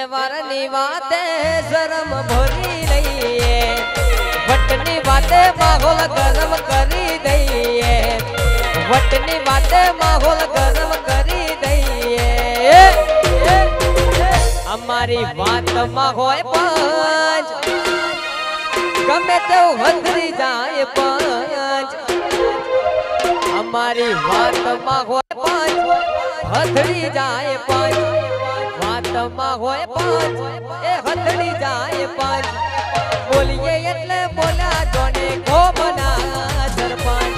तहेवारनी बाते शर्म भरी रही है, वटनी बातें माहौल गरम करी दई है, वटनी बातें माहौल गरम करी दई है। हमारी बात में होए पांच, गमे तो हथरी जाए पांच, हमारी बात में होए पांच, हथरी जाए पांच, बात में होए पांच, ए हथरी जाए पांच, बोलिए એટલે બોલા જોને ગોમના સરપંચ।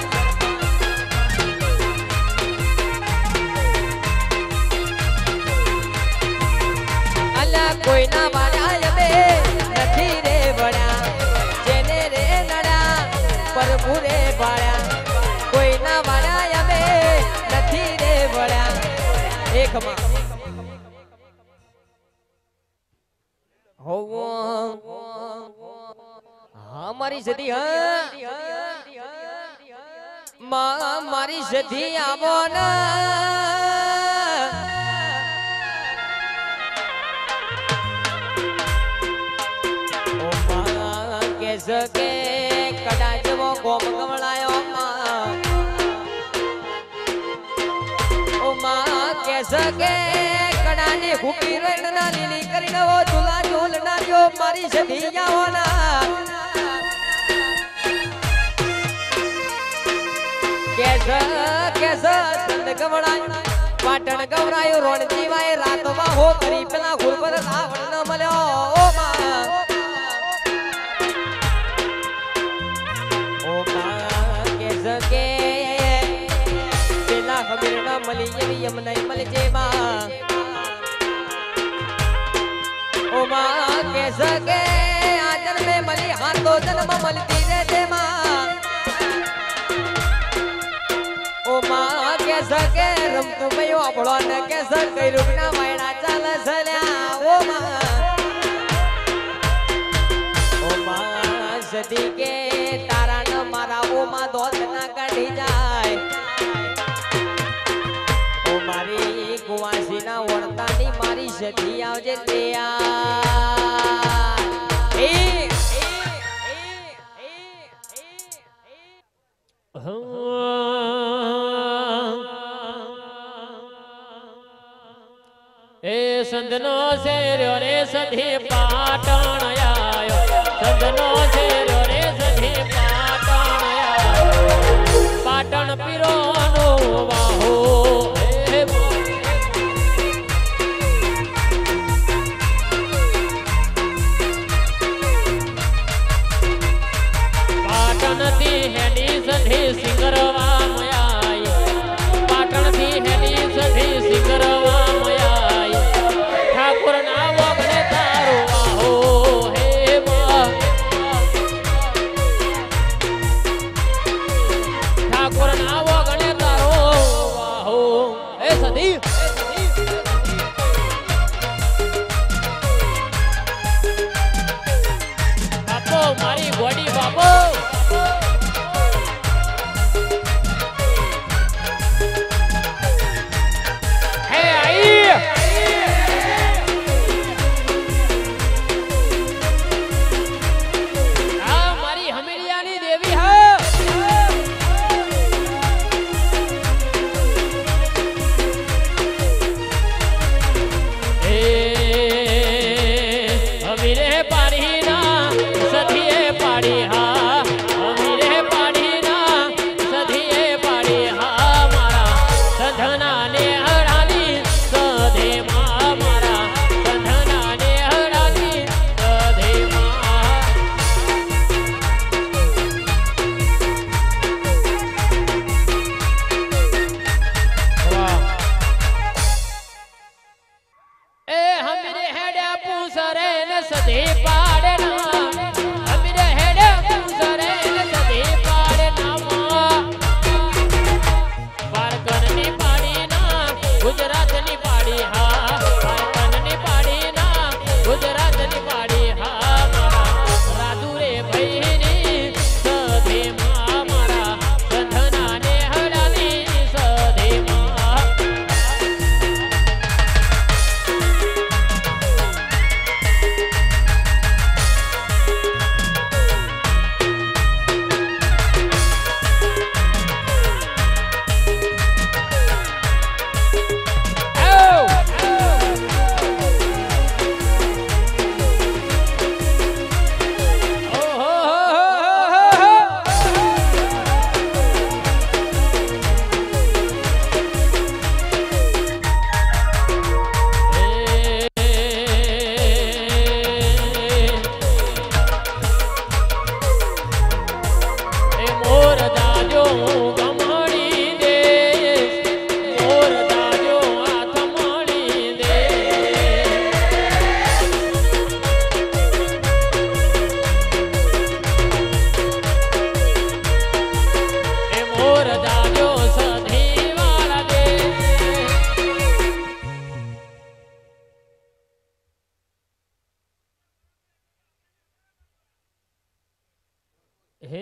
અલા કોઈના વાળા અમે નથી રે વળ્યા, જેને રે નડા પ્રભુ રે વાળ્યા, કોઈના વાળા અમે નથી રે વળ્યા। એકમાં हमारी सदी मारी सदी आवो ना के सके कड़ा जवो गोम कमलायो मां के सके कड़ा ने हुकी रंगना लीली करीने वो झूला झूलना जो मारी सदी आवो ना। कैसा संद गवड़ाय पाटण गवरायो रणजी वाय रात में हो करी पेला गुरबर रावण न मल्यो ओ मां कैसा के पेला खबर न मली ये यमुना मल जे मां ओ मां कैसा के आजन में मली हाथ दो जन्म मलती रे दे मां कैसा के रम तू भयो अपड़ो न कैसा कई रुकना वायना चाल सल्या ओ मां सदी के तारा न मारा ओ मां दोस्त ना कढ़ी जाए ओ मारी कुवासी ना वर्तानी मारी सदी आवजे ले आ संदनो से रे सधी पाटण आयो, संदनो से रे सधी पाटण आयो, पाटण पीरो नो वाहो पाटण थी हेडी सधी सिंगरवा मयाई, पाटण थी हेडी सधी सिंगरवा હે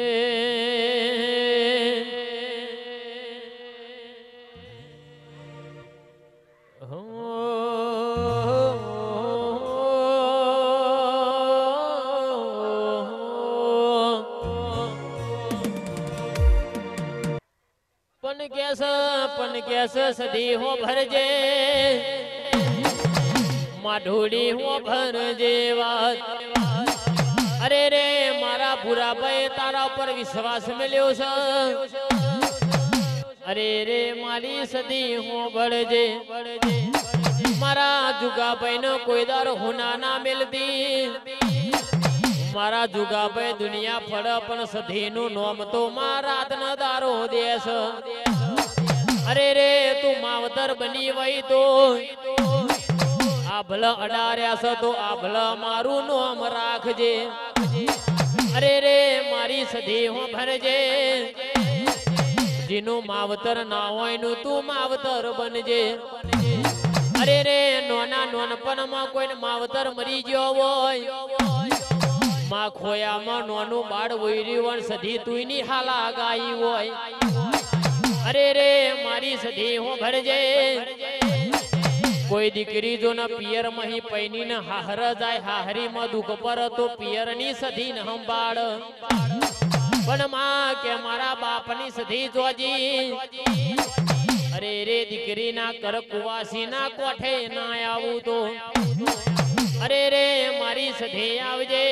પણ કેસ સદી હો ભરજે માઢોડી હો ભરજે વાત અરે રે મારા ભૂરા ભાઈ તારા પર વિશ્વાસ મળ્યો છે અરે રે મારી સદી હો ભરજે મારા જુગાભાઈ નો કોઈ દર હુના ના મિલતી મારા જુગાભાઈ દુનિયા ફળ પણ સધી નું નોમ તો મારા ન દારો દેશ અરે રે તું માવતર બની વઈ તો આભલ અડાર્યા છે તો આભલ મારું નોમ રાખજે અરે રે મારી સધી હું ભરજે જીનું માવતર ના હોય નું તું માવતર બનજે અરે રે નોના નોનપણમાં કોઈને માવતર મરી ગયો હોય માં ખોયામાં નોનું બાળ વૈર્યું સધી તુંની હાલા ગાઈ હોય અરે રે મારી સધી હું ભરજે કોઈ દીકરી જો ના પિયર મહી પૈની ને હાહર જાય હાહરી માં દુઃખ પર તો પિયર ની સધી ને સંભાળ પણ માં કે મારા બાપ ની સધી જોજી અરે રે દીકરી ના કર કુવાસી ના કોઠે ના આવું તો અરે રે મારી સધી આવજે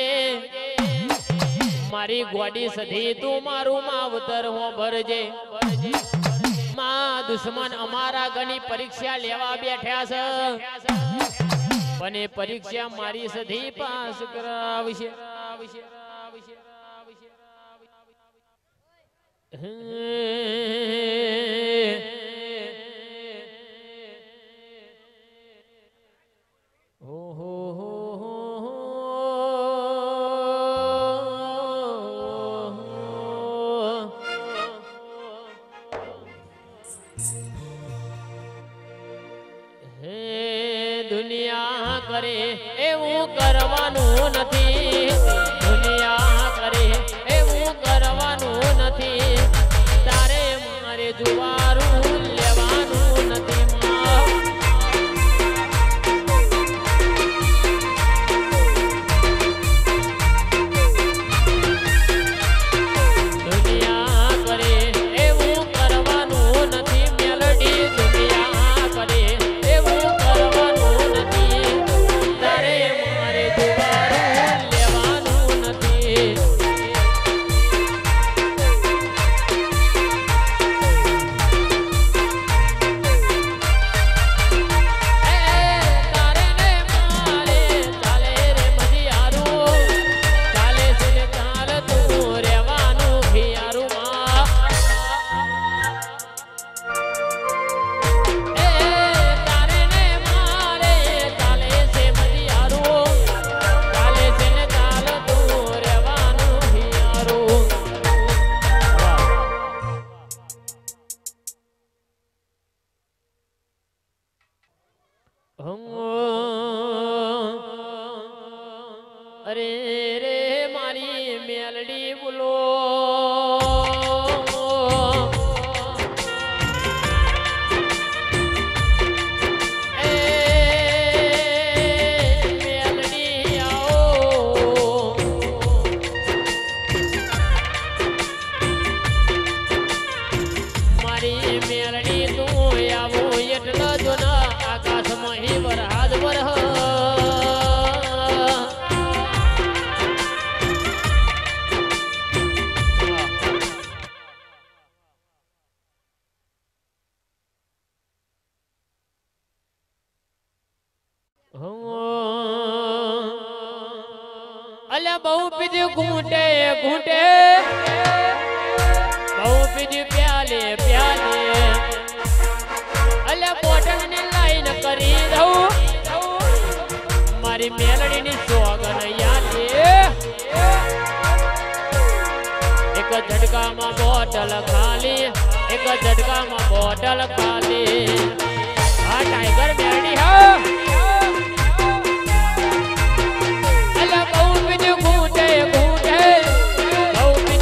મારી ગોડી સધી તું મારું માવતર હો ભરજે માં દુશ્મન અમારા ઘણી પરીક્ષા લેવા બેઠ્યા છે પણ એ પરીક્ષા મારી સધી પાસ કરાવશે દુનિયા કરે એવું કરવાનું નથી દુનિયા કરે એવું કરવાનું નથી તારે મારે જુવારું લેવાનું નથી દુનિયા કરે એવું કરવાનું નથી મેલડી દુનિયા કરે એવું કરવાનું નથી તારે મારે જુવારું લેવાનું નથી તારે ને મારે ચાલે રે મજિયારું ચાલે છે ને ચાલ તું રહેવાનું હિયારું માં તારે ને મારે ચાલે છે મજિયારું ચાલે છે ને ચાલ તું રહેવાનું હિયારું અરે રે મારી મેલડી બોલો એ મેલડી આવો મારી મેલડી તું આવો એટલે જો ના આકાશમાં હી વરહાદ વરહ અલ્યા બહુ પીધું ઘૂંટે ઘૂંટે બહુ પીધું પ્યાલે પ્યાલે અલ્યા બોટલ ની લાઈન કરી દઉં મારી મેલડી ની સોગન યાલે એક ઝટકામાં બોટલ ખાલી એક ઝટકામાં બોટલ ખાલી આ ટાઈગર મેલડી હા અલ્યા બહુ પીધું ઘૂંટે ઘૂંટે બહુ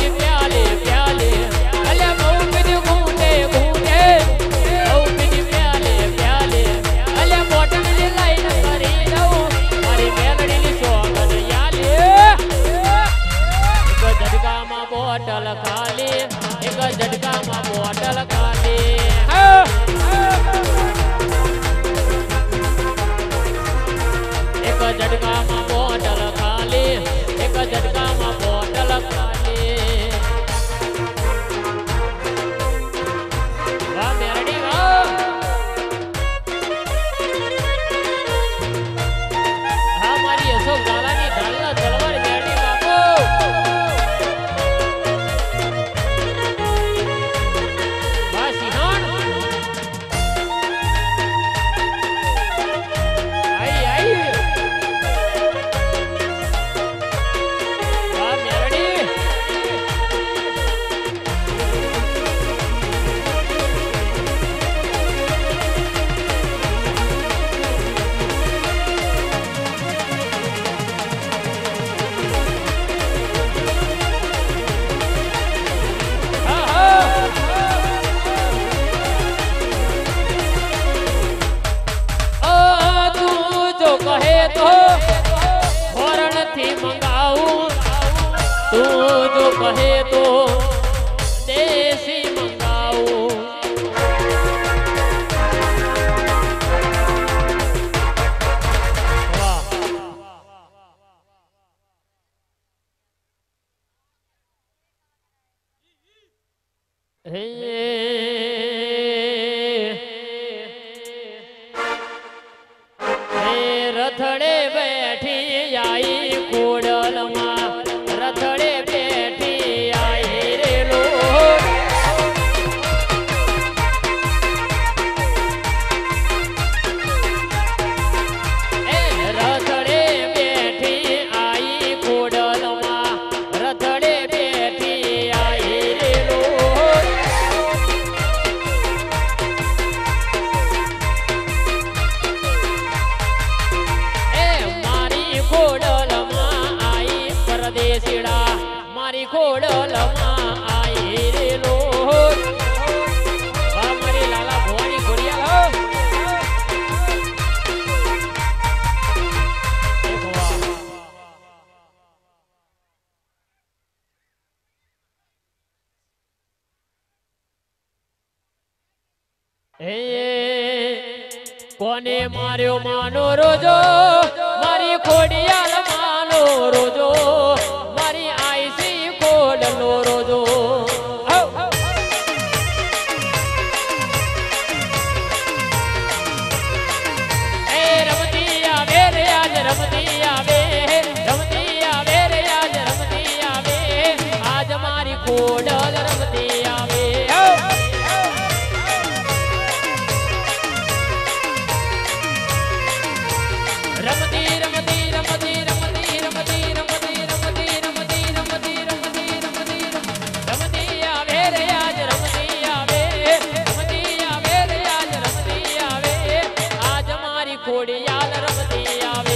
તો હોરણ થી મંગાવું તું જો કહે તો દેશી મંગાવું વાહ હે રથડે બેઠી આઈ કોડલમાં રથડે બેઠી આઈ રે લો રથડે બેઠી આઈ કોડલમાં રથડે બેઠી આઈ રે લો ખોડલમાં આઈ પરદેશીડા મારી ખોડલમાં આઈ રે લો વાહ મારી લાલા ભવાની ખોડિયા હે કોને માર્યો માનો રોજો મારી ખોડિયાલ માનો રોજો મારી આઈસી ખોડલો રોજો એ રમતી આવે રે આજ રમતી આવે રમતી આવે રે આજ રમતી આવે આજ મારી ખોડલ રમતી આવે રમતી રમતી રમતી રમતી રમતી રમતી રમતી રમતી રમતી રમતી રમતી રમતી આવે રે આજ રમતી આવે રમતી આવે રે આજ રમતી આવે આજ મારી ખોડિયાલ રમતી આવે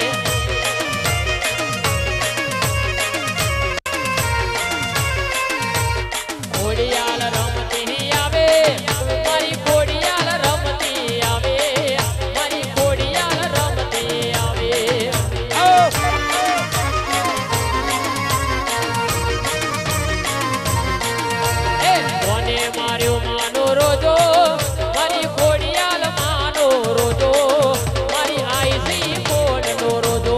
ખોડિયાલ રમતી આવે મારી ખોડિયાલ રમતી આવે મારી ખોડિયાલ રમતી આવે કોને માર્યો માનો રોજો મારી ખોડિયાલ માનો રોજો મારી આઈસી ખોડનો રોજો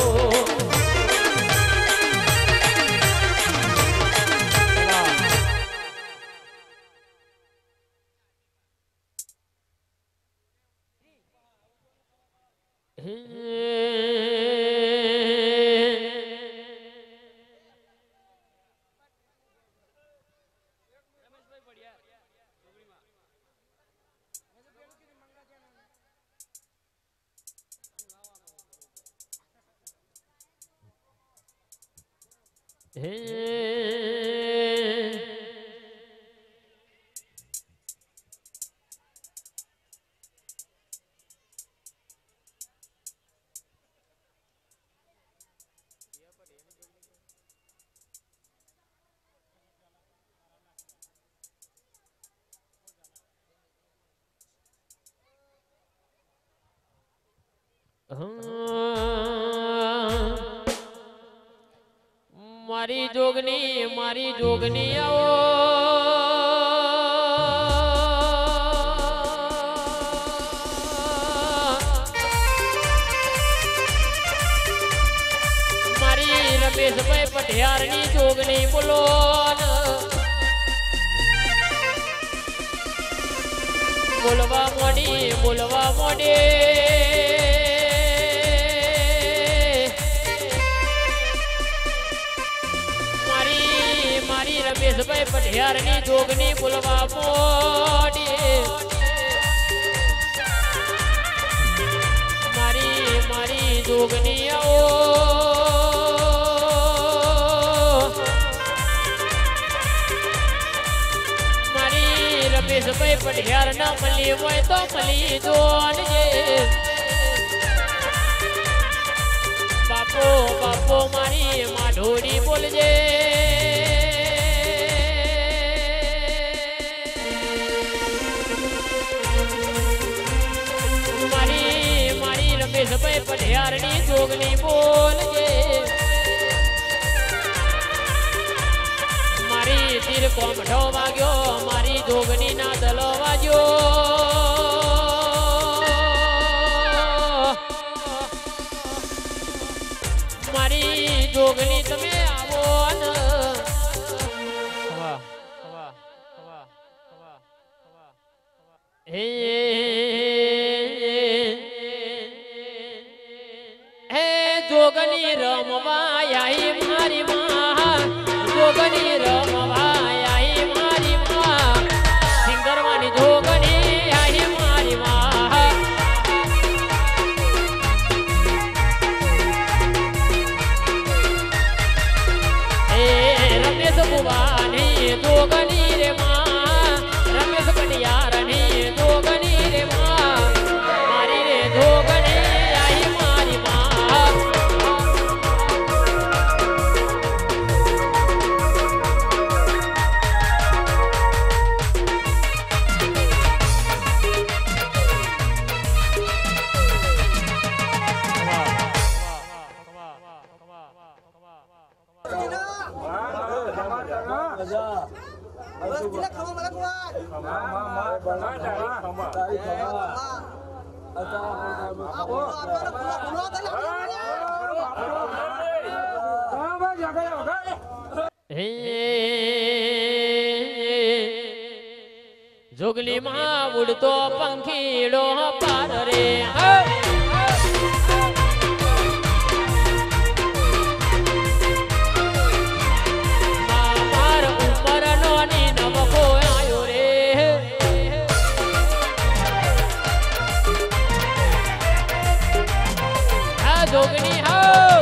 મારી જોગની આવો મારી રમેશભાઈ પઠિયારની જોગની બોલો બોલવા મોડે મારી રમેશભાઈ પઠિયારની જોગની બોલવા મોડી મારી જોગની આવો મારી રમેશભાઈ પઠિયાર ના મળી હોય તો મળી જોનજે બાપો મારી માઢોડી બોલજે મારી રમેશભાઈ પઠિયાર ઘડિયાળની જોગની બોલજે મારી તીર કોમઠો વાગ્યો મારી જોગની ના દલો વાગ્યો મારી જોગની તમે આવો ને હે જોગની રમવા આઈ મારી માં જોગની રમવા આઈ મારી માં સિંગરવાની જોગની આઈ મારી માં એ રમેશ બુવાની જોગની રે માં રમેશ કડિયારની જોગની રે માં મારી રે જોગની આઈ મારી માં જોગલી માં ઉડતો પંખીડો પાર રે માર ઉપર નોની નવકો આયો રે આ જોગની હો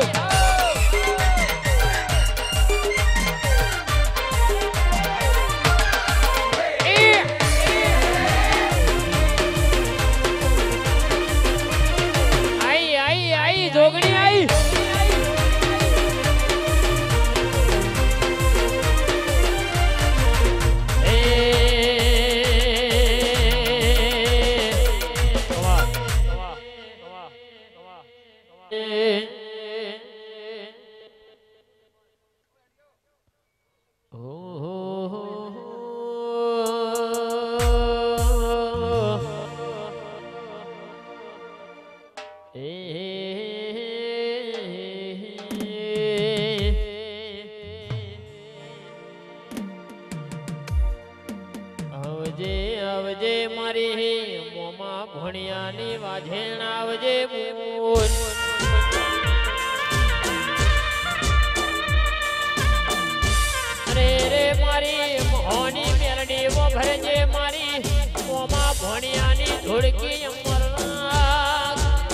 જોગણી આઈ આવજે મારી મોમાં ભણિયાની વાજેણ આવજે બોલ અરે રે મારી મોહની મેલડી વો ભરજે મારી મોમાં ભણિયાની ધોળકી અમરના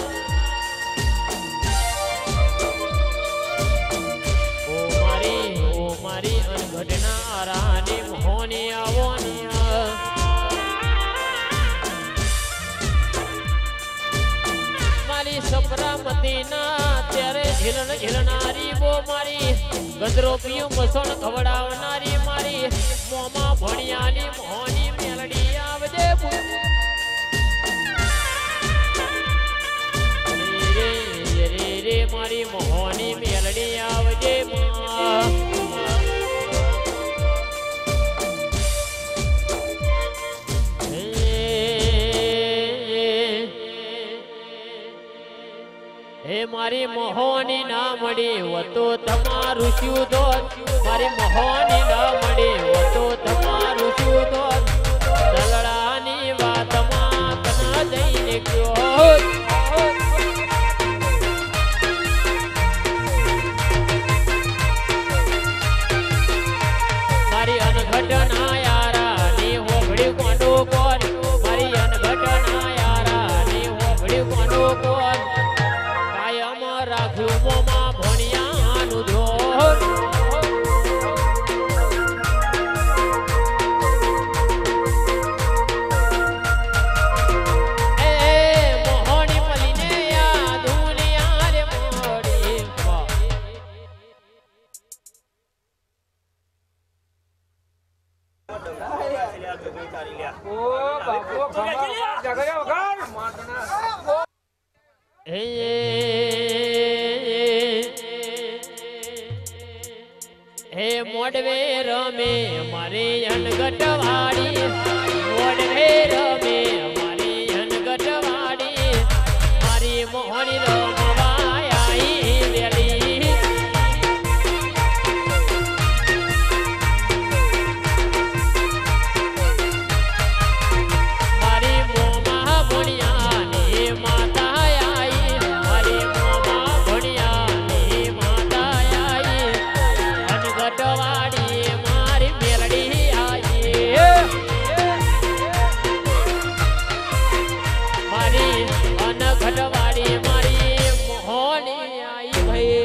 ઓ મારી અનઘટના રાની મોહની આવોની સપરામતી ના ત્યારે ઝીલણ ઝીલનારી બો મારી ગંદરો પીયું મસણ ખવડાવનારી મારી મોમાં ભણિયાની મોહની મેલડી આવજે રે રે મારી મોહની મેલડી આવજે મારી મોહની ના મળી વતો તમારું શું દોત મારી મોહની ના મળી વતો તમારું શું દોત દલડાની વાતમાં તના જઈને ગયો મારી અનઘટના યારાની હોભળી કોનો કોણ મારી અનઘટના યારાની હોભળી કોનો કોણ રાખ્યું મોમાં ભણિયાનું ધોર એ મોહની મલીને યાદ દુનિયા રે મોડી હે મોડવે રમે મારી અનગટવાડી, મોડવે રમે મારી અનગટવાડી, મારી મોહણી રમવા આઈ વેલી. મારી મોમાં ભણ્યાની માતા આઈ, મારી મોમાં ભણ્યાની માતા આઈ, અનગટવાડી મારી મેલડી આઈ, મારી અનગટવાડી મારી મોહની આઈ ભાઈ.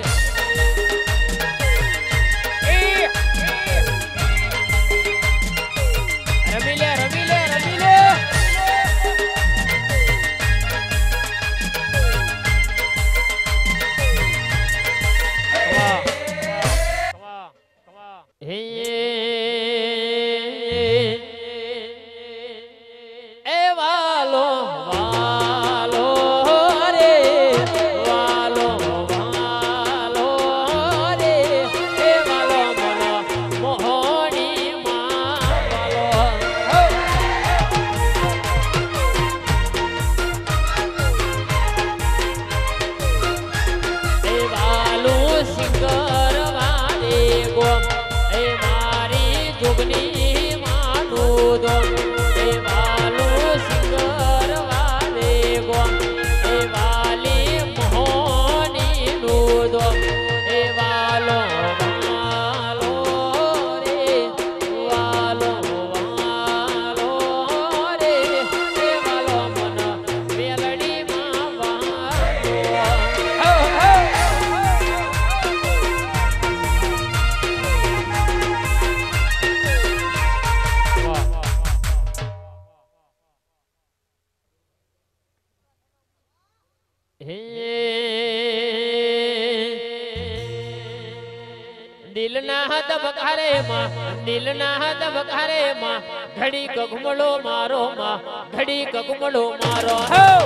રમી લે રમી લે રમી લે. એ વાલો વાલો રે, વાલો વાલો રે, એ વાલો મને મોહણી માં વાલો. એ વાલું સિંગર વાલે ગોમ, એ મારી જોગની માનું દોમ, એ વાલું સિંગર વાલે ગોમ, એ વાલી મોહની નું દોમ, એ વાલો વાલો રે, વાલો વાલો રે, એ વાલો મન મેલડી માં વાલો. દિલના ધબકારે માં, દિલના ધબકારે માં, ઘડી કગમળો મારો માં, ઘડી કગમળો મારો.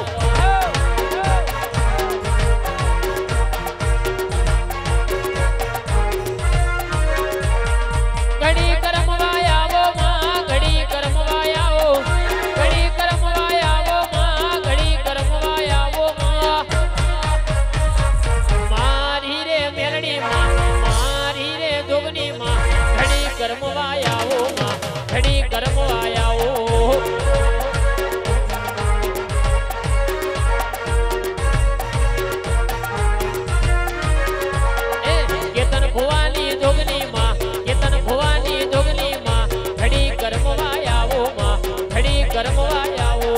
ઘડી કરમવા આવો માં, ઘડી કરમવા આવો, ઘડી કરમવા આવો માં, ઘડી કરમવા આવો માં. મારી રે મેલડી માં, મારી રે જોગની માં, ઘડી કરમવા આવો માં, ઘડી કરમવા આવો. કેતન ભવાની જોગની માં, કેતન ભવાની જોગની માં, ઘડી કરમવા આવો માં, ઘડી કરમવા આવો.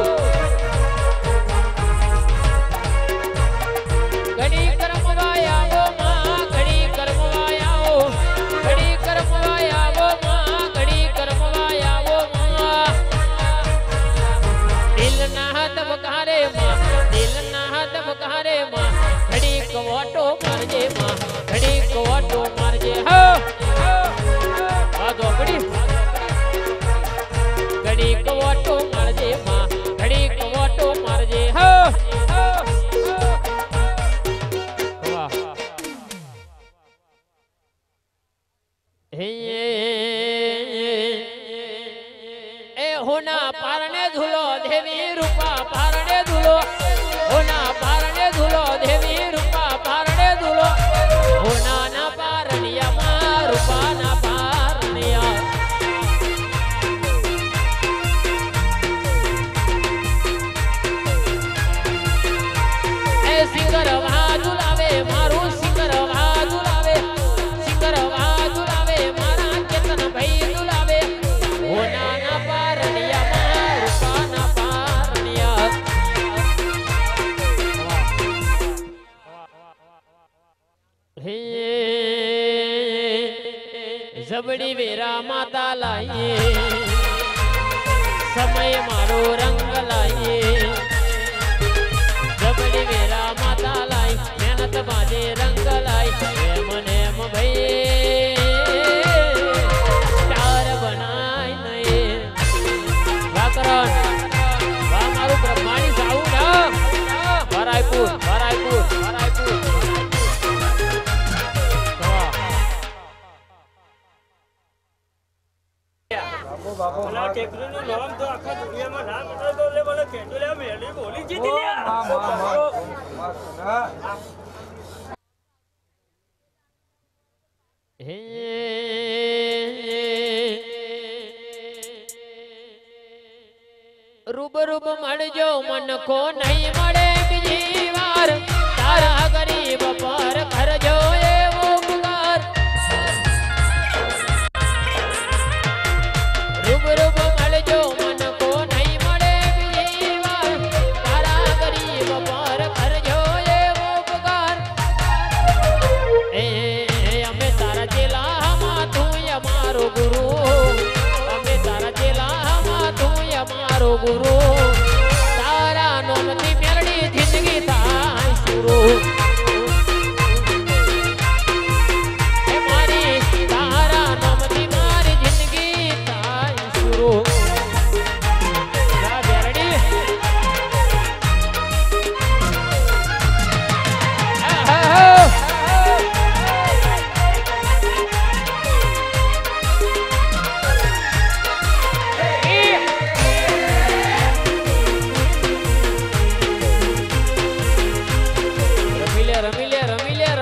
ઘડી કરમવા આવો માં, ઘડી કરમવા આવો, ઘડી કરમવા આવો માં, ઘડી કરમવા આવો માં. દિલના ધબકારે માં, દિલના ધબકારે માં, ઘડી કવટો મારજે માં, ઘડી કવટો મારજે. આ ધોકડી ઘડી કવટો મારજે માં, ઘડી કવટો મારજે. એ હોના પારણે ધૂલો દેવી રૂપા પારણે ધૂલો, હોના પારણે ધૂલો દેવી રૂપા પારણે ધૂલો, હોના ના પારણિયા માં રૂપા ના પારણિયા. એ સિંગર વાજુ લાવે મારું, સિંગર વાજુ લાવે, સિંગર વાજુ લાવે મારા કેતન ભાઈ દુલાવે, હોના ના પારણિયા માં રૂપા ના પારણિયા. જબડી વેરા માતા લાઈએ, સમય મારો રંગ લાઈએ, જબડી વેરા માતા લાઈ, મહેનત બાજે રંગ લાઈ, એમ ને એમ ભાઈ સ્ટાર બનાય નહીં. વાકરણ વા મારું બ્રહ્માણી સાવું ના ભરાયપુર. પેલા ટેકરીનું નામ તો આખા દુનિયામાં નામ હતો તો એટલે મને કહેતો લે મેલી બોલી જીતી લ્યા. હે રૂબરૂબ મળજો મન કો નહીં મળે બીજી વાર તારા ગરીબ પર કરજો એવો ઉપકાર રૂબરૂબ મળજો મન કો નહીં મળે બીજી વાર તારા ગરીબ પર કરજો એવો ઉપકાર એ અમે તારા ચેલામાં તું અમારો ગુરુ અમે તારા ચેલામાં તું અમારો ગુરુ તારા નોમથી મેળડી જિંદગી થાય શરૂ એ મારી તારા નોમથી મારી જિંદગી થાય શરૂ જા મેળડી રમી લે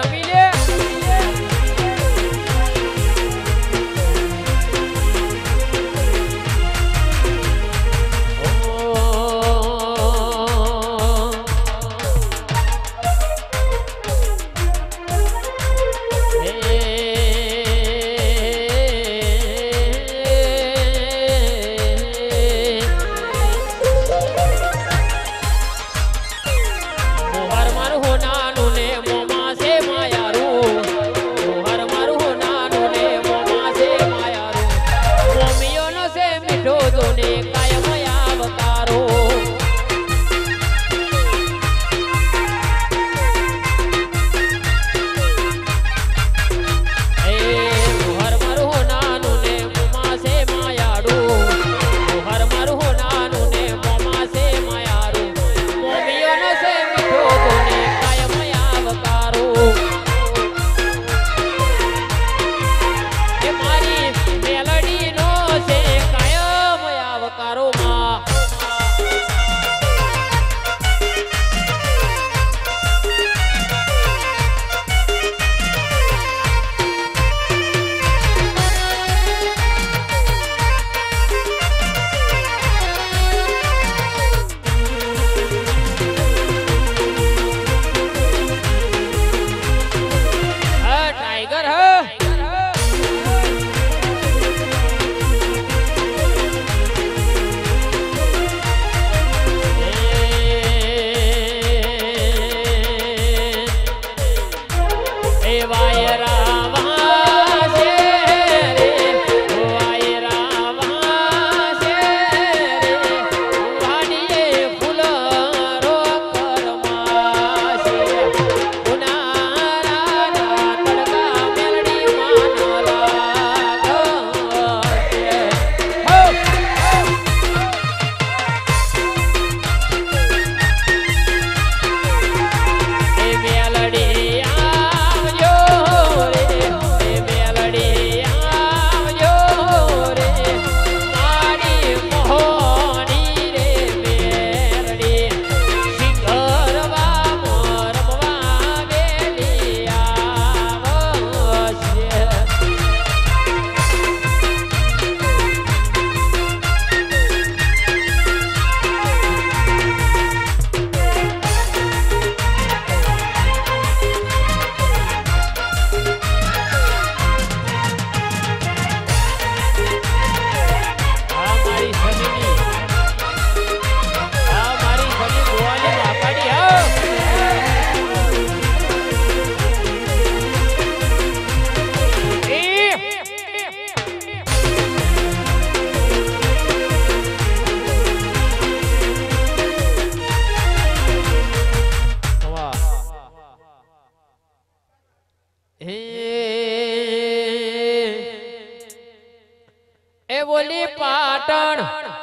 ઓલી પાટણ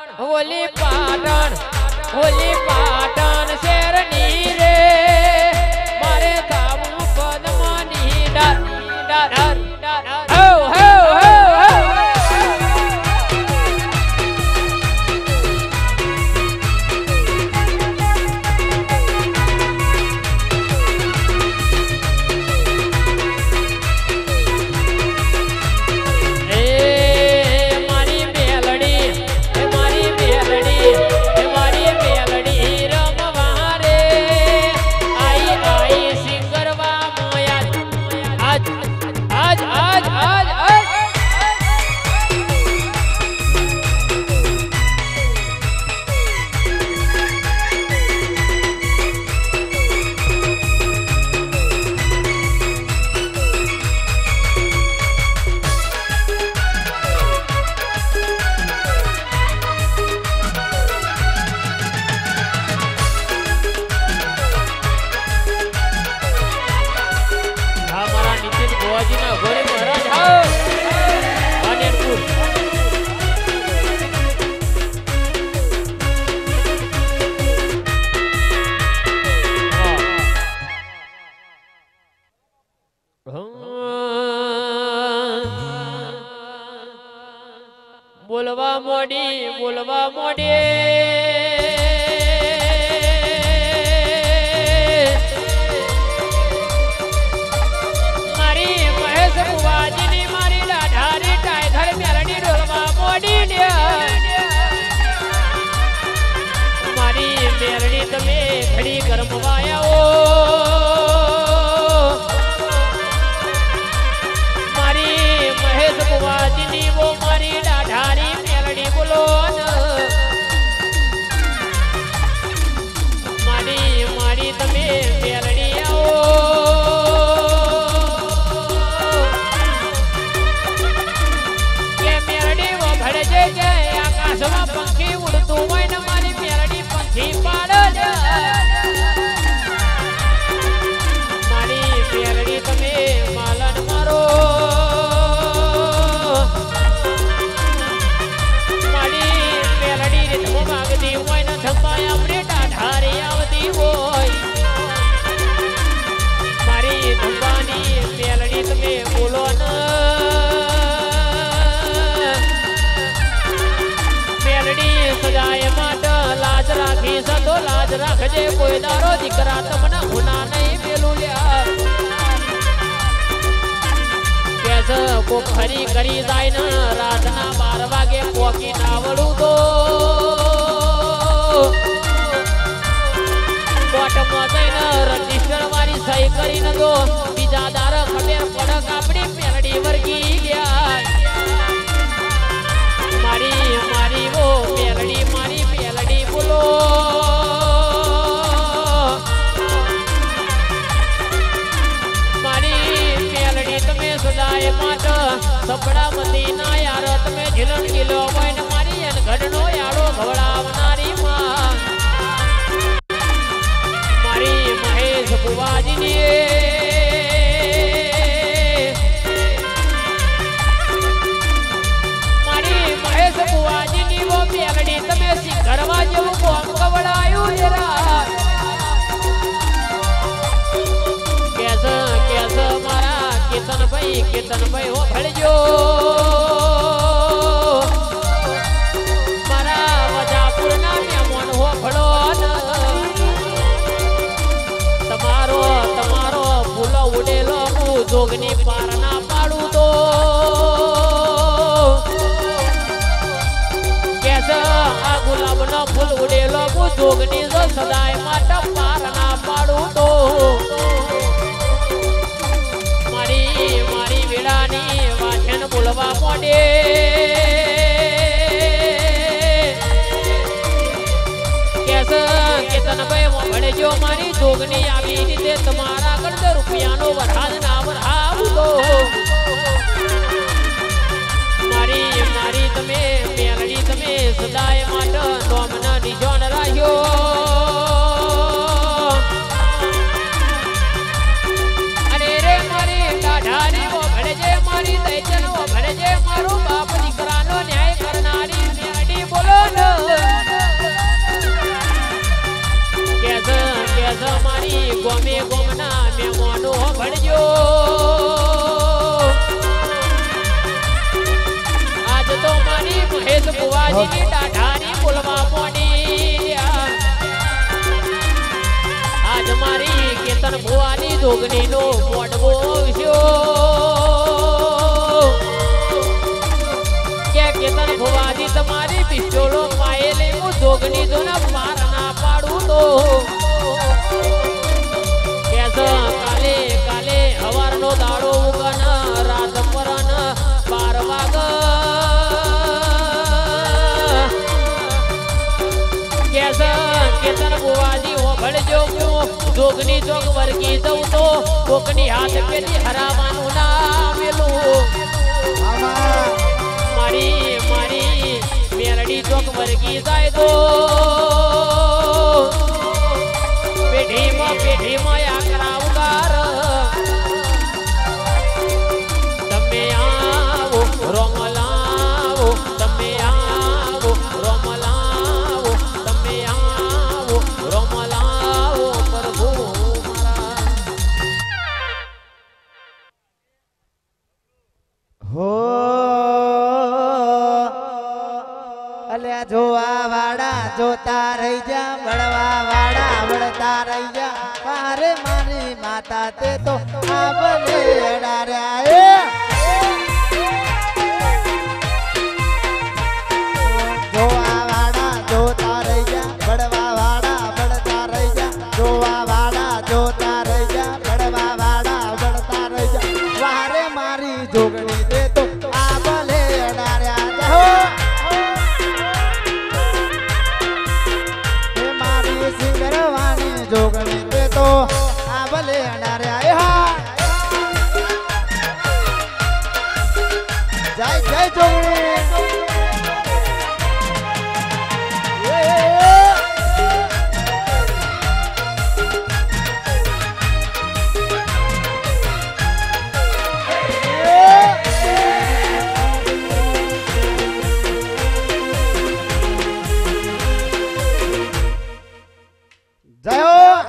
શેરની રે મારે થાવું પદ્મની ડાર ડાર ડાર હો હો હો બોલવા મોડી મારી મહેશ બુવાજીની મારી લાઢારી ટાઈધર મેલડી ડોલવા મોડી મારી મેલડી તમે ઘડી ગરમવાયા બુવાજીની વો મારી ડાઢારી મેલડી બોલો મારી તમે મેલડી આવો કે મેલડી વો ભડજે કે આકાશમાં પંખી ઉડતું હોય ને મારી મેલડી પંખી પાડે મારી મેલડી તમે માલન મારો મારી ધંબાની મેલડી તમે બોલો મેલડી સજાય માટે લાજ રાખી સતો લાજ રાખજે કોઈ દારો દીકરા તમને ગુના નહીં મેલું લ્યા કેસ કોક હરી કરી જાય ને રાતના 12 વાગે પોકી નાવડું તો રજીસ્ટર વાળી સહી કરીને તો બીજા દાર ખબર પડક આપણી મેલડી વર્ગી ગયા મારી વો મેલડી મારી મેલડી બોલો મારી મેલડી તમે સદાય માટે સપડા મતી ના યાર તમે ઝીલણ ગીલો હોય ને મારી એન ઘડનો યાડો ખવડાવનારી માં મહેશ બુવાજીની મારી મહેશ બુવાજીની વો મેલડી તમે શીખરવા જેવું કોમ કવડાયું કેસ મારા કેતનભાઈ હો ભળજો મારા વજાપુરના મહેમાન હો ભળો તમારો ફૂલો ઉડેલો હું જોગની પાર ના પાડું તો કેસ આ ગુલાબનો ફૂલ ઉડેલો હું જોગની જો સદાય માટે પાર ના પાડું તો મારી વેળાની વાછન બોલવા મોડે કેતનભાઈ ભણજો મારી જોગની આવી રીતે તમારા કરતો રૂપિયાનો વરહાદ ના વરહાવું તો મારી તમે મેલડી તમે સદાય માટે નોમના નિશાન રાખ્યો અને રે મારી ડાઢારી વો ભણજે મારી દૈચન વો ભણજે મારો બાપ દીકરાનો ન્યાય કરનારી મેલડી બોલો કેસ મારી ગોમે ગોમના મહેમાનો ભળજો આજ તો મારી મહેશ બુવાજીની ડાઢાની બોલવા મોડી આજ મારી કેતન ભુવાની જોગણીનો મોડવો કે કેતન ભુવાજી તમારી પિસ્તોલો પાયેલી હું જોગણી જો ના પાર ના પાડું તો કાલે હવારનો દાડો ઉગન રાત પરન 12 વાગ કેતન બુવાજી હો ભળજો હું જોગની ચોક વર્ગી દઉં તો કોકની હાથ પેટી હરાવાનું ના મેલું મારી મેલડી ચોક વર્ગી જાય તો પેઢીમાં આકરા ઉગાર તમે આવો રોમલાવો તમે આવો રોમલાવો તમે આવો રોમલાવો પ્રભુ મારા જોવા વાળા જોતા રહી જા બળવા વાળા બળતા રહી જા મારે મારી માતા તે તો આબલે અડાર્યા જોવા વાળા જોતા રહી જા બળવા વાળા બળતા રહી જા જોવા વાળા જોતા રહી જા બળવા વાળા બળતા રહી જા વારે મારી જોગણી તે તો આબલે અડાર્યા જાહો સિંગરવાની જોગણી તે તો આ ભલે અડાર્યા હા જય જય જોગણી જય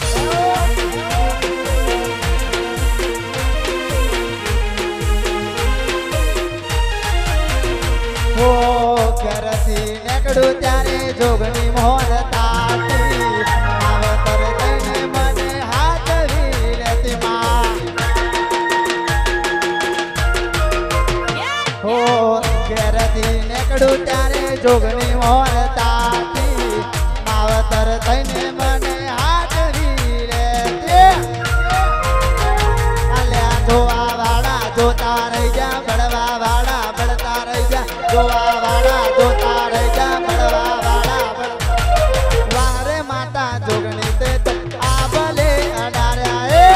હો ક્યારથી નીકળું ત્યારે જોગણી મોર તાતી આવતર તને મને હાથ વીરતી માં હો ક્યારથી નીકળું ત્યારે જોગણી મોર તાતી આવતર તને મને હાથ વીરતી અલ્યા જોવા વાળા જોતા રહી જા બળવા વાળા બળતા રહી જા જોવા વાળા જોતા રહી જા બળવા વાળા વારે માતા જોગણી તે તો આ ભલે અડાર્યા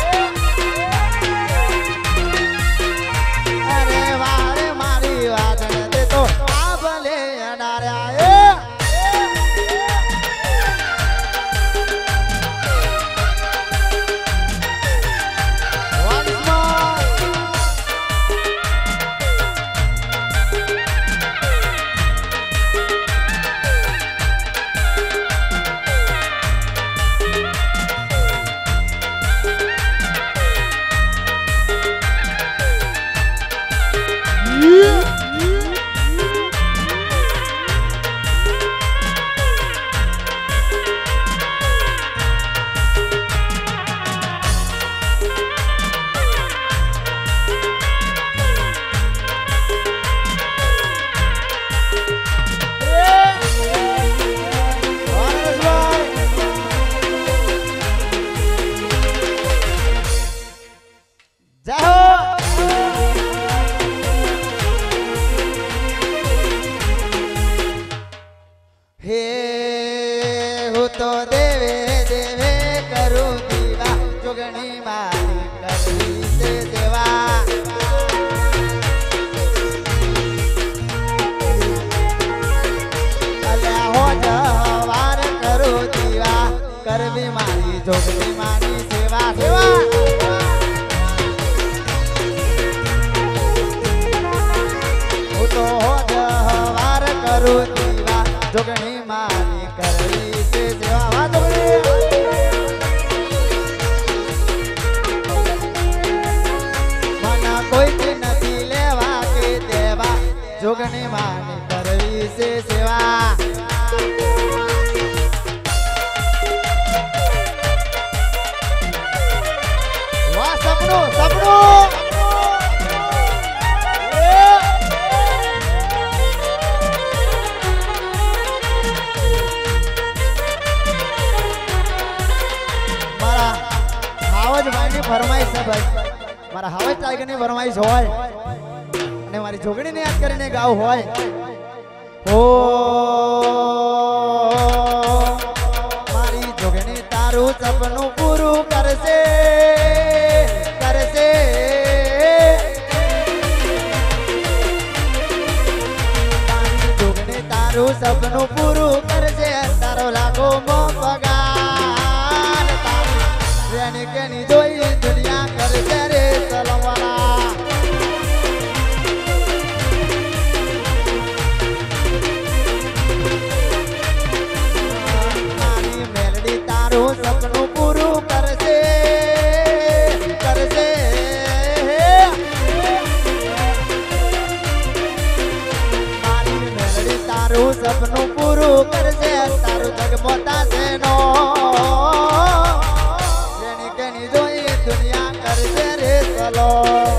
અરે વારે મારી વાજણ તે તો આ ભલે અડાર્યા हे हो तो देवे देवे करूं दीवा जोगणी मारी करवी से देवा अल्या हो जवार करूं दीवा करवी मारी जोगणी मारी सेवा सेवा हो तो हो जवार करूं दीवा जोगणी मानी करवी से सेवा वा जोगणी मना कोई की नदी लेवा के देवा जोगणी मानी करवी से सेवा वाह सपनो सपनो ફરમાઈશ છે ભાઈ મારા હાવજ ટાઈગર ની ફરમાઈશ હોય અને મારી જોગણી ને યાદ કરીને ગાવ હોય ઓ મારી જોગણી તારું સપનું પૂરું કરશે કરશે મારી જોગણી તારું સપનું પૂરું કરશે તારો લાગો મો પગાર તારી કેની જોઈ દુનિયા કરશે રે સલવાલા મારી મેલડી તારું સપનું પૂરું કરશે કરશે મારી મેલડી તારું મારું સપનું પૂરું કરશે તારું જગ મોટા છે નો જેની કેની જોઈ દુનિયા કરશે રે ચલો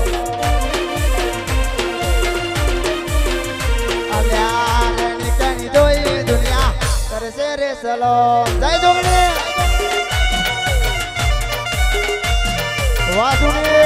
અલ્યા જેની કેની જોઈ દુનિયા કરશે રે ચલો જય જોગણી વાસુણી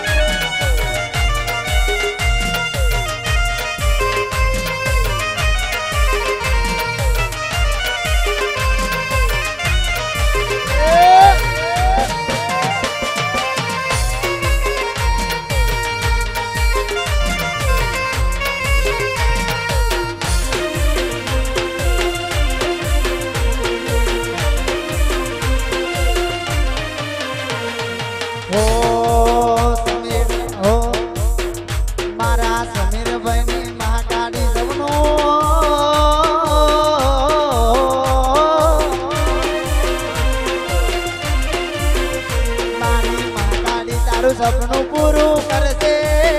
સપનું પૂરું કરશે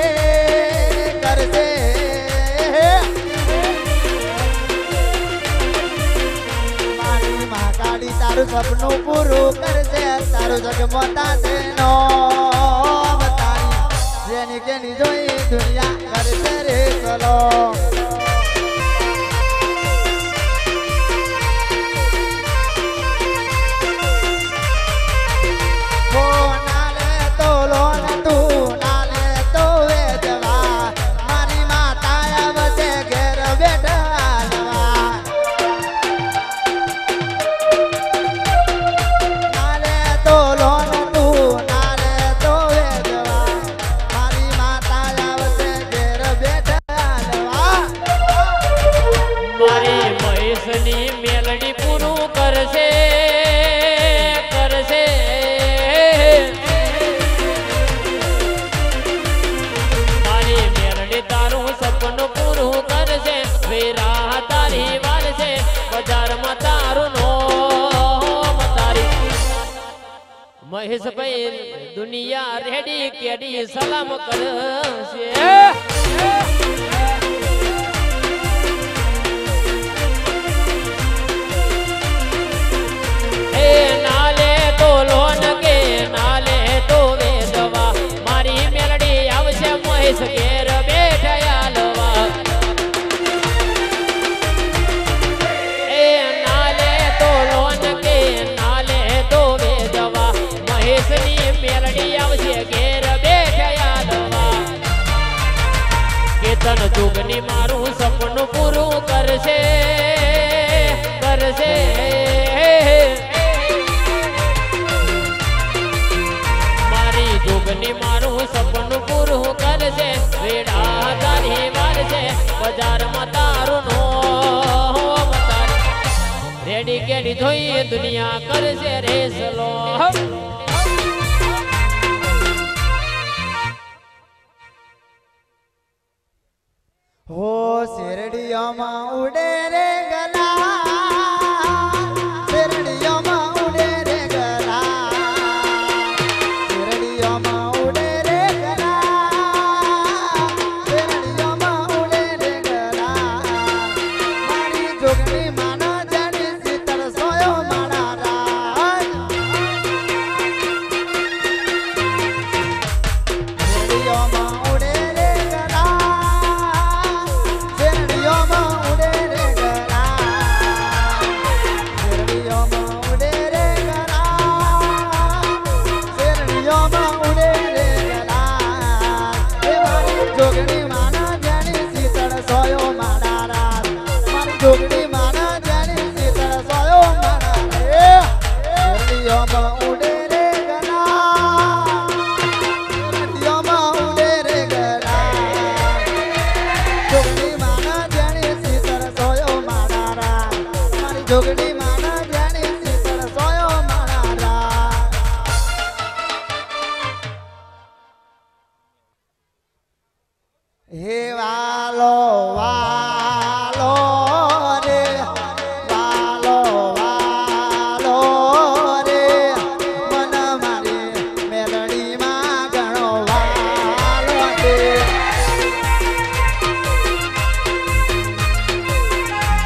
કરશે મારી મહાકાળી તારું સપનું પૂરું કરશે તારું જગ મોટા છે નો તારી જેની કેની જોઈ દુનિયા કરશે રે ચલો મેલડી પૂરું કરશે કરશે મારી મેલડી તારું સપનું પૂરું કરશે વેરા તારી વારશે બજારમાં તારું નોમ તારી મહેશભાઈ દુનિયા રેડી કેડી સલામ કરશે ઘેર બેઠા લવા એ નાલે તો લોન કે નાલે તો વેદવા મહેશની મેલડી આવશે ઘેર બેઠા લવા કેતન જોગની મારું સપનું પૂરું કરશે કરશે મારી જોગની મારું સપનું પૂરું કરશે વેડા તારી વારશે બજારમાં તારું નોમ તારી રેડી કેડી જોઈ દુનિયા કરશે રેસલો હો શેરડીઓમાં ઉડે રે ગલા શેરડીઓમાં ઉડે રે ગલા શેરડીઓમાં ઉડે રે ગલા શેરડીઓમાં ઉડે રે ગલા મારી જોગણી માનો જાણી શીતળ સોયો માણા રાજ શેરડીઓમાં ઉડે રે ગલા શેરડીઓમાં ઉડે રે ગલા શેરડીઓમાં ઉડે રે ગલા શેરડીઓમાં ઉડે રે ગલા એ મારી જોગણી માના જાણી શીતળ સોયો મારા રાત મારી જોગણી માના જાણી શીતળ સોયો મારા રે શેરડીઓમાં ઉડે રે ગલા શેરડીઓમાં ઉડે રે ગલા જોગણી માના જાણી શીતળ સોયો મારા રાત મારી જોગણી માના જાણી શીતળ સોયો મારા રાત હે વાલો વાલો રે વાલો વાલો રે મન મારી મેલડીમાં ઘણો વાલો રે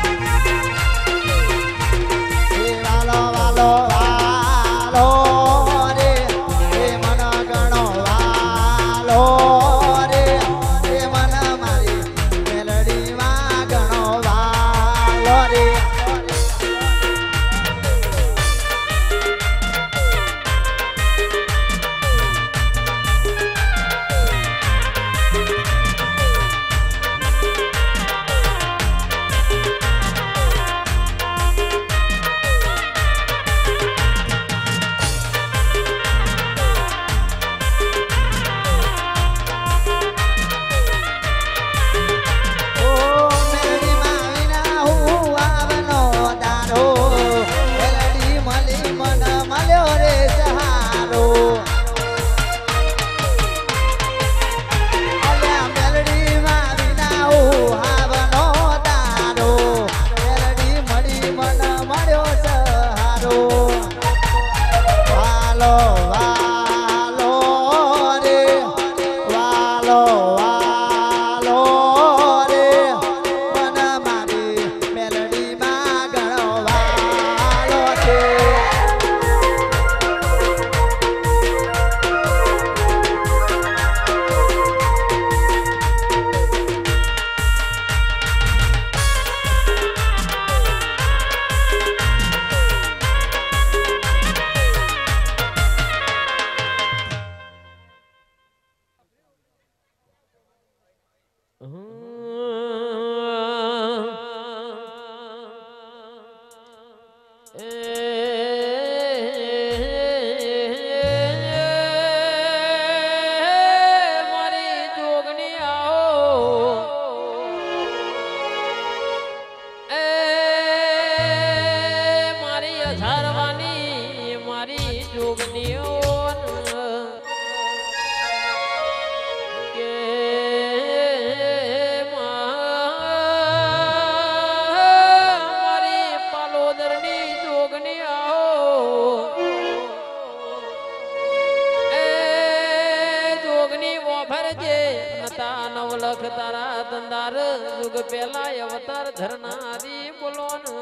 મારા દંદાર યુગ પેલા અવતાર ધરનારી બોલો ને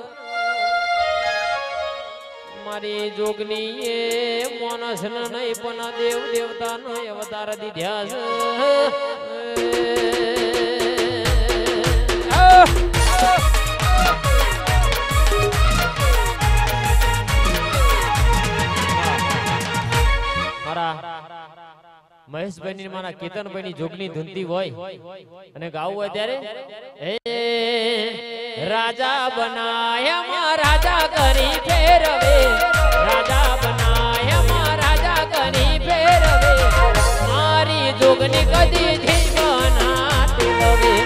મારી જોગની એ માણસ નહીં પણ દેવ દેવતા નો અવતાર દીધ્યા છે મહેશભાઈ ની મારા કેતનભાઈ ની જોગની ધૂનતી હોય અને ગાવું હોય ત્યારે રાજા બનાયા માં રાજા કરી ફેરવે રાજા બનાયા માં રાજા કરી ફેરવે મારી જોગની કદી જીવના તિલવે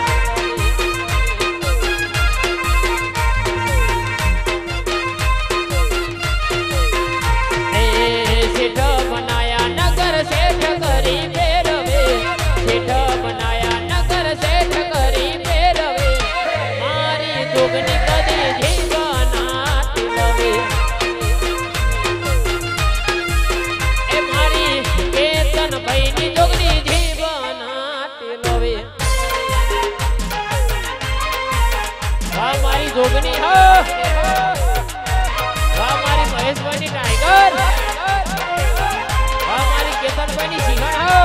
જોગની હો વાહ મારી મહેશભાઈ ની ટાઈગર વાહ મારી કેતનભાઈ ની સિંહણ હો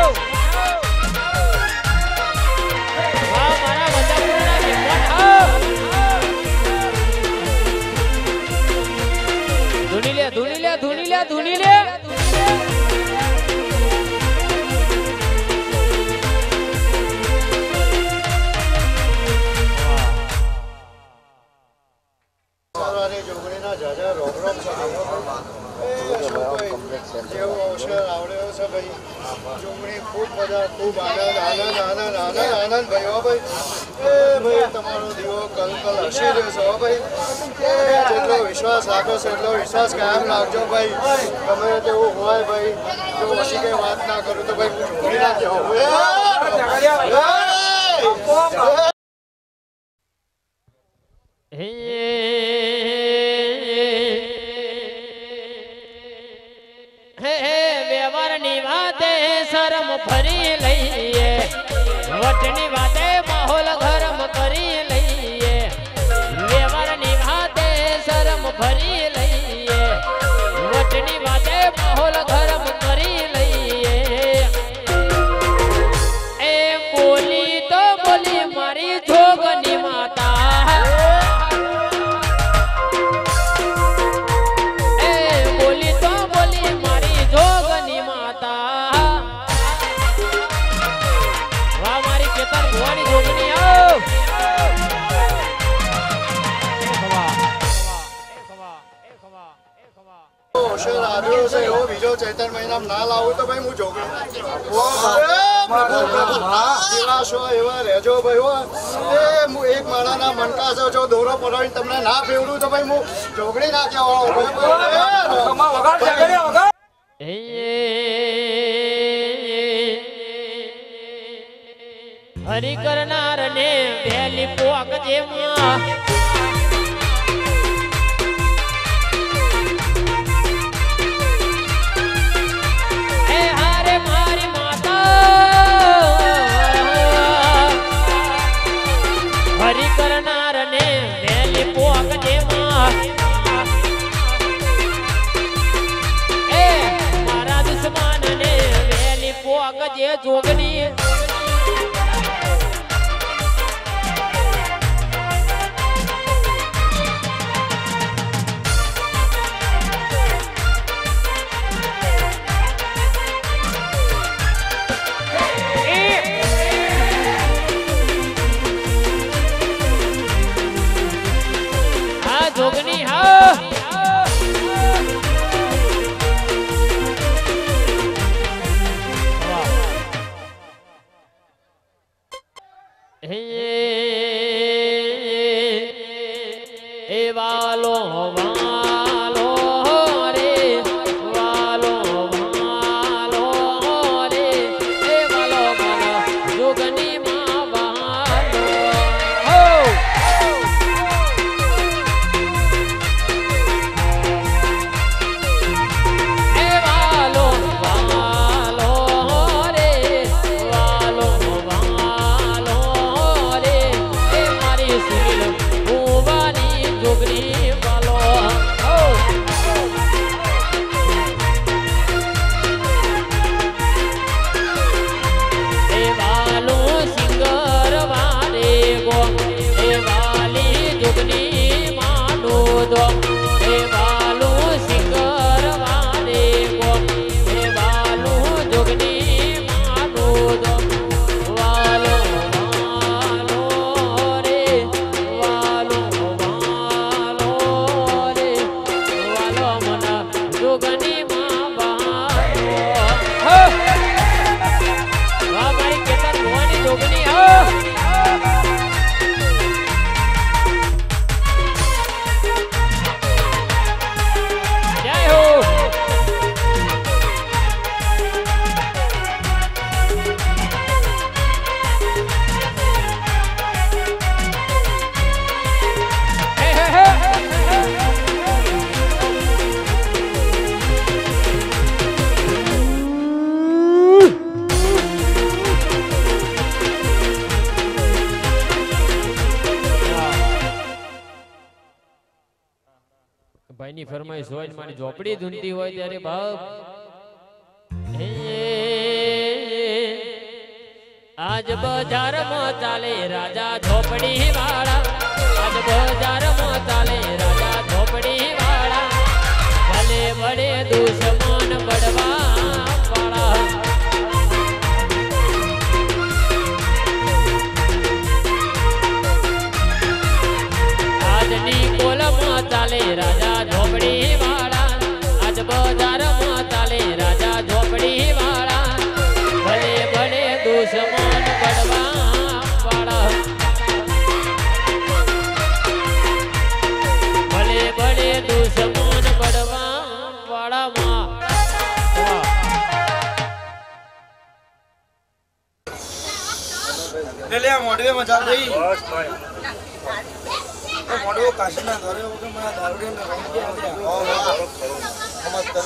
વાહ મારા વજાપુરના હિંમત હો ધૂની લે ધૂની લે ધૂની લે ધૂની લે ખૂબ આનંદ ભાઈ ભાઈ તમારો દીવો કલકલ હસી રહ્યો છો ભાઈ જેટલો વિશ્વાસ રાખો છો એટલો વિશ્વાસ કાયમ રાખજો ભાઈ ગમે તેવું હોય ભાઈ જો પછી કઈ વાત ના કરું તો ભાઈ છોડી નાખજો વ્યવહારની વાતે શરમ ફરી લઈએ વટની વાતે માહોલ ગરમ કરી લઈએ વ્યવહારની વાતે શરમ ફરી લઈએ વટની વાતે માહોલ ગરમ કરી લઈએ એ બોલી તો બોલી મારી જોગની માતા બીજો ચૈતન મહિનામાં ના લાવું તો ભાઈ હું જોગણી એવા રહેજો ભાઈ હું એક માળાના મણકા છો જો દોરો પડાવીને તમને ના ફેવડું તો ભાઈ હું જોગણી નાખ્યા વાળો હરી કરનાર ને પહેલી પોક જેમાં કરનાર ને વેલી પોક જેમાં એ મારા દુશ્મન ને વેલી પોક જે જોગની જોગની હા એ વાલો વાલો રે વાલો વાલો રે એ વાલો વાલો જોગની માં વાલો હો વાલો ભાઈની ફરમાઈશ હોય ને મારી ઝોપડી ધૂનતી હોય ત્યારે બાપ હે આજ બજારમાં ચાલે રાજા ઝોપડી વાળા આજ બજારમાં ચાલે રાજા ઝોપડી વાળા ભલે ભલે દુશ્મન બળવા વાળા આજની કોલમાં ચાલે રાજા ઝોપડી વાળા આજ બજારમાં ચાલે રાજા ઝોપડી વાળા ભલે ભલે દુશ્મન બળવા વાળા ભલે ભલે દુશ્મન બળવા વાળા માં લે મોડવે મજા ગઈ બસ ભાઈ મોડવો કાશીના ઘરે વગર મારા દારૂડી ને રહી ગયા સમજ કરો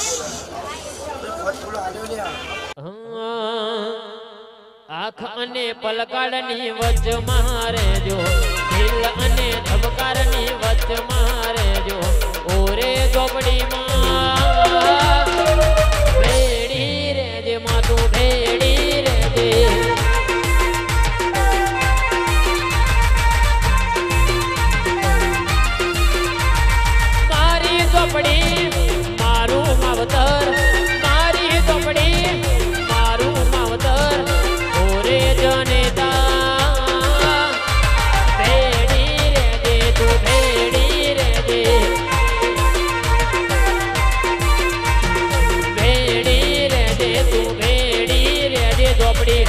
થોડો આલ્યો લ્યા આંખ અને પલકાડની વચ્ચ મારે જો દિલ અને ધબકારની વચ્ચ મારે જો ઓરે ઝોપડીમાં ભેડી રેજે માં તું ભેડી રેજે મારી ઝોપડી મારું માવતર મારી ઝોપડી મારું માવતર ઓરે જનેતા ભેડી રેજે તું ભેડી રેજે ભેડી રેજે તું ભેડી રેજે ઝોપડી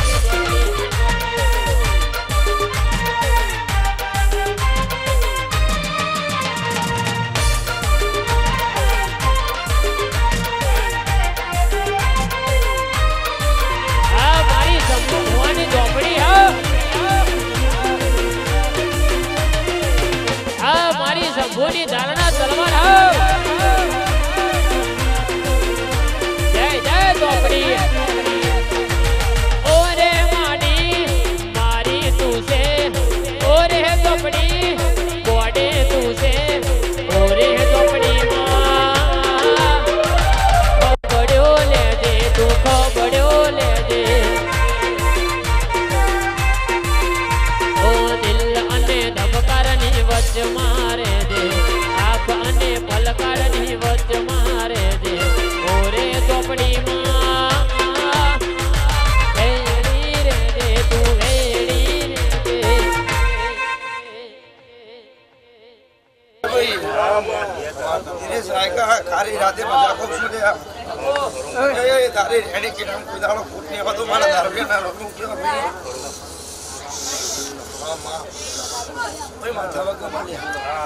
આ મારી સંભુવાની ઝોપડી આ મારી સંભુની ધારણા તલવાર જય જય ઝોપડી ઓરે માડી મારી તું છે ઓરે ઝોપડી કોડે તું છે ઓરે ઝોપડીમાં ખબડ્યો લેજે તું ખબડ્યો લેજે ઓ દિલ અને ધબકારની વચ્ચ મારે દે આંખ અને પલકારની વચ્ચ મારે દે ઓરે ઝોપડીમાં વેડી રે દે તું વેડી રે દે ધીરે સાયકા ખારી રાતે મજા ખૂબ શું દે એ તારી રેડી કે નામ કોઈ દાડો ફૂટ નહીં હતો મારા દારૂડી ના રોકું કેવો ભાઈ માં ઓય માથા વગર મળ્યા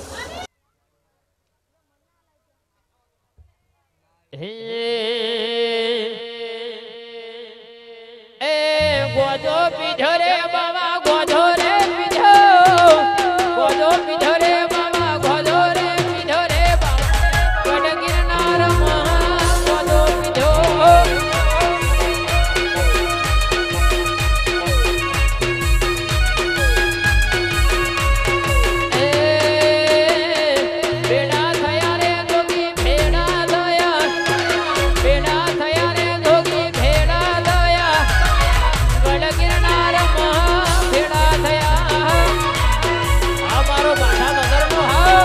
એ ગોજો પીધો રે બાબા ગોજો રે પીધો ગોજો પીધો રે બાબા ગોજો રે પીધો રે બાબા ગઢ ગિરનાર માં ગોજો પીધો એ ભેડા થયા રે જોગી ભેડા થયા ભેડા થયા રે જોગી ભેડા થયા ગઢ ગિરનાર માં ભેડા થયા આ મારો માથા નગરનો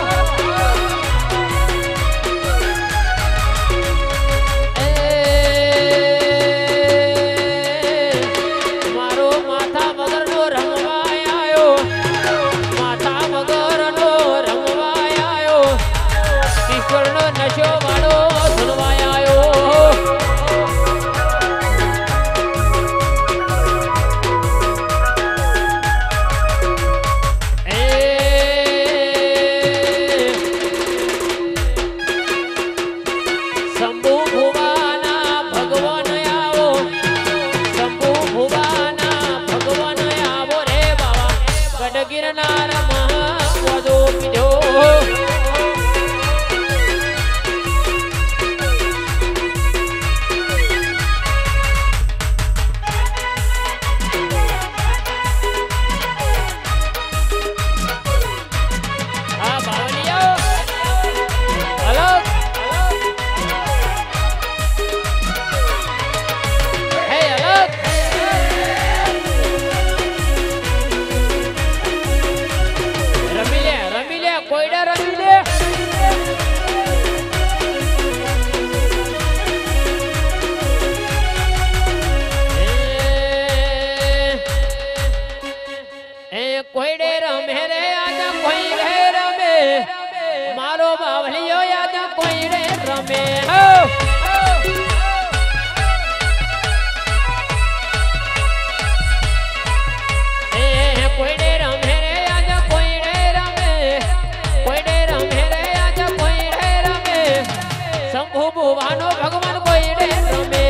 મારો માથા મગરનો રમવા આયો માથા મગરનો રમવા આયો ઈશ્વરનો નશો વાળો ધૂળવા આયો શંભુ ભુવાના ભગવાન આવો શંભુ ભુવાના ભગવાન આવો રે બાવા ગઢ ગિરનાર માં ગોજો પીધો આ બાવલિયા એ કોઈડે રમે રે આજા કોઈ રે રમે મારો બાવલિયો આજા કોઈડે રમે કોઈડે રમે રે આજા કોઈડે રમે કોઈડે રમે રે આજા કોઈડે રમે શંભુ ભુવાનો ભગવાન કોઈડે રમે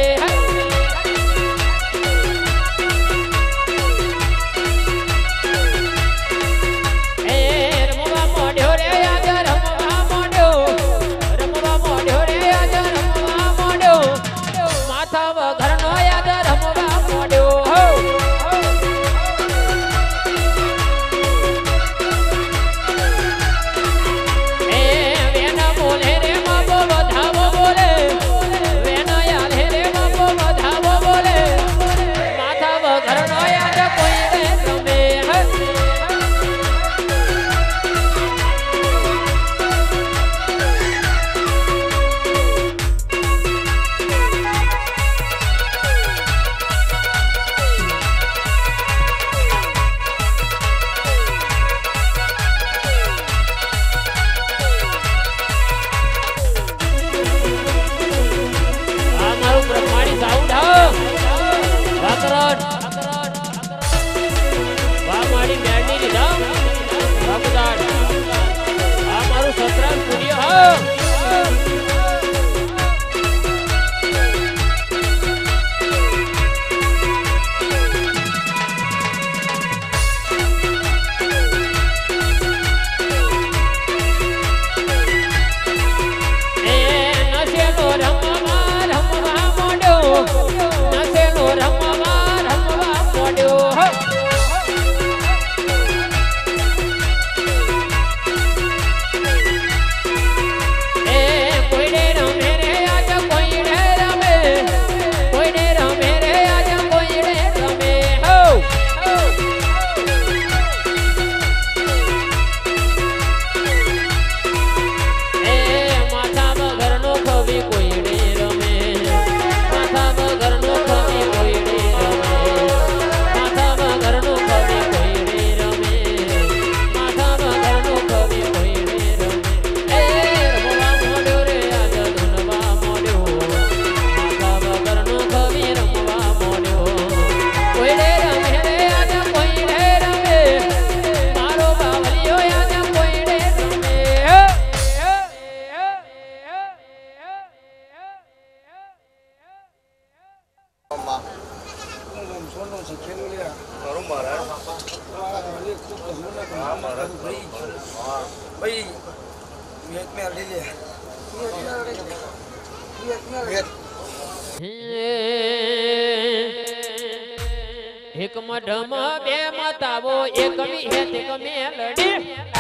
એક મઢમ બે મતાવો એક વિહેત એક મેલડી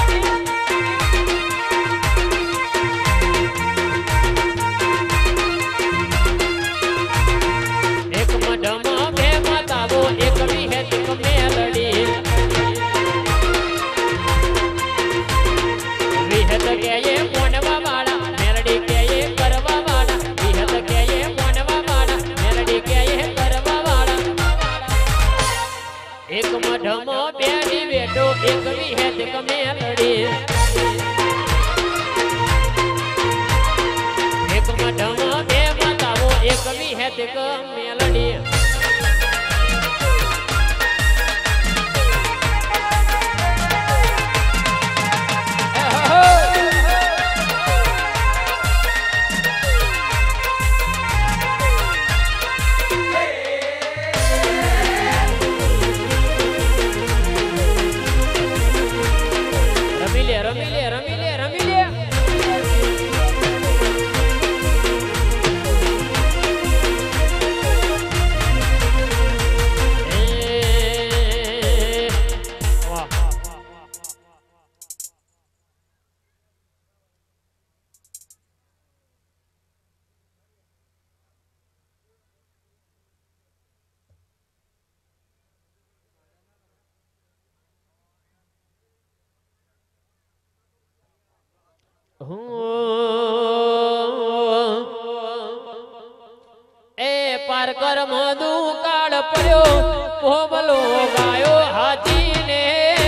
એક મઢમ બે મતાવો એક વિહેત એક મેલડી વિહેત કે એ મોનવા વાળા મેલડી કે એ કરવા વાળા વિહેત કે એ મોનવા વાળા મેલડી કે એ કરવા વાળા એક મઢમ બે વેટો એક વિહેત એક મેલડી એક મઢમ બે મતાવો એક વિહેત એક મેલડી ए पार कर मधु काल पड़ो पोबलो गायो हाथी ने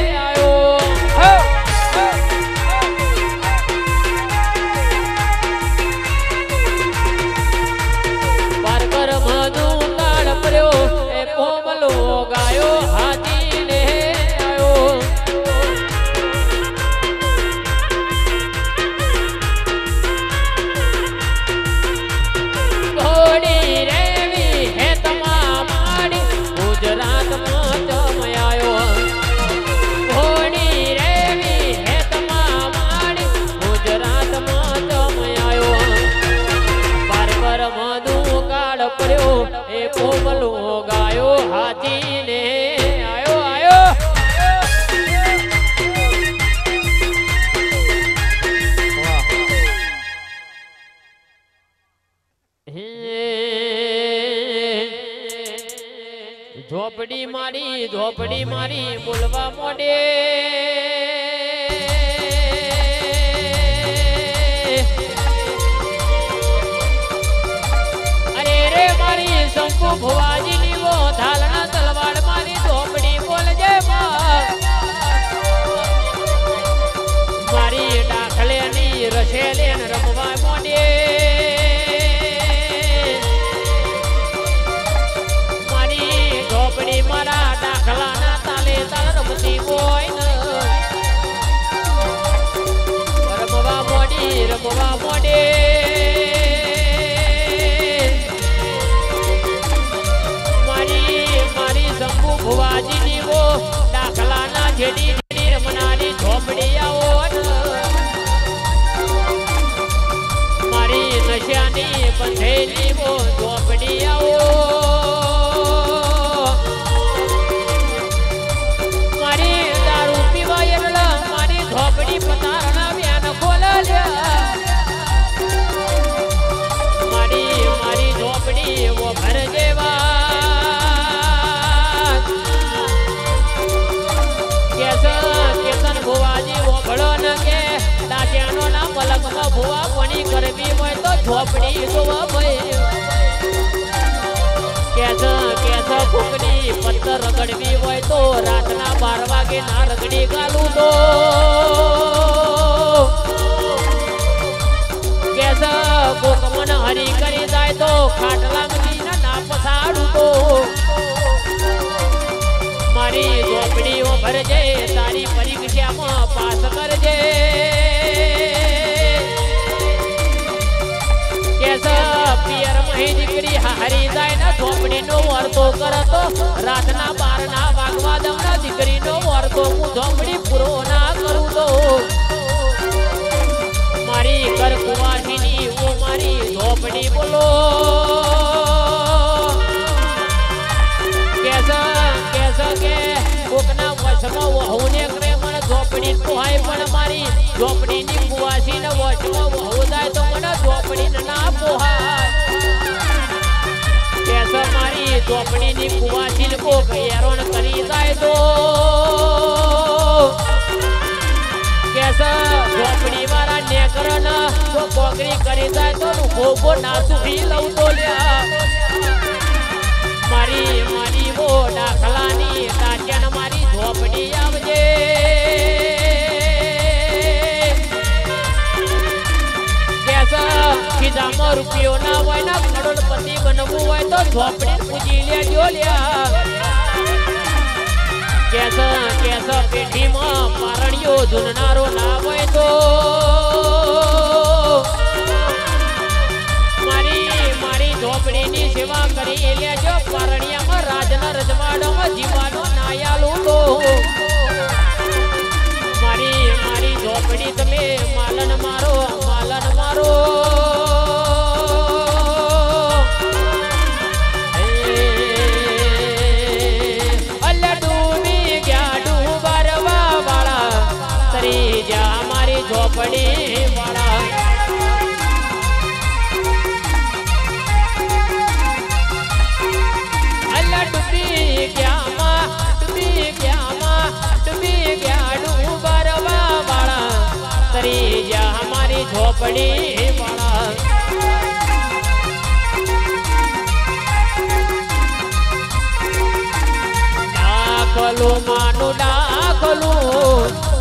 મારી ઝોપડી મારી બોલવા મોડે અરે રે મારી શંકુ ભુવાજીની વો ધાલના તલવાડ મારી ઝોપડી બોલજે મારી દાખલેની રસેલે રમવા મોડે મારા દાખલાના તાલે તાલ રમતી હોય ને રમવા મોડે મારી શંકુ ભુવાજીની વો દાખલાના જેડી રમનારી ઝોપડી આવો ને મારી નશાની બંધેલી વો ઝોપડી આવો ઝોપડી પતારના વ્યાન ખોલ્યા મારી ઝોપડી એવો ઘર જેવા કેસન ભુવાજી ઓભળો ન કે દાંતિયાનો ના પલકમાં ભુવા પણી કરવી હોય તો ઝોપડી જોવા ભાઈ કેસ ફૂકની પત્તર રગડવી હોય તો રાતના 12 વાગે ના રગડી ગાલું તો કેસ કોક મન હરી કરી જાય તો ખાટલા મતીને ના પસાડું તો મારી ઝોપડીઓ ભરજે તારી પરીક્ષામાં પાસ કરજે કેસ પિયર મહી દીકરી હારી જાય ને ઝોપડીનો વર્તો કરતો રાતના 12 વાગવા દમના દીકરીનો વર્તો હું ઝોપડી પૂરો ના કરું તો મારી કર કુવાસીની ઓ મારી ઝોપડી બોલો કેસ કે કોકના વશમાં વહુને ક્રેમણ ઝોપડી પોહાય પણ મારી ઝોપડીની કુવાસીને વશમાં વહુ જાય તો મને ઝોપડીને ના પોહાય કેસ મારી ઝોપડીની કુવાસીને કોક હેરોન કરી જાય તો કેસ ઝોપડી વાળા નેકરન તો કોકરી કરી જાય તો ભોગો ના સુખી લઉં તો લ્યા મારી વો દાખલાની દાંતિયાને મારી ઝોપડી આવજે કેસ ખીજામાં રૂપિયો ના હોય ને કરોડપતિ બનવું હોય તો ઝોપડી પૂજી લેજો લ્યા કેસ પેઢીમાં પારણીઓ ધૂનનારો ના હોય તો મારી ઝોપડીની સેવા કરી લેજો પારણિયામાં રાજના રજવાડામાં જીવાનો નાયાલું તો મારી ઝોપડી તમે માલન મારો ઝોપડી વાળા અલ્લા ડૂબી ગયા ડૂબરવા વાળા તરી જા હમારી ઝોપડી વાળા ડાકલું માનું ડાકલું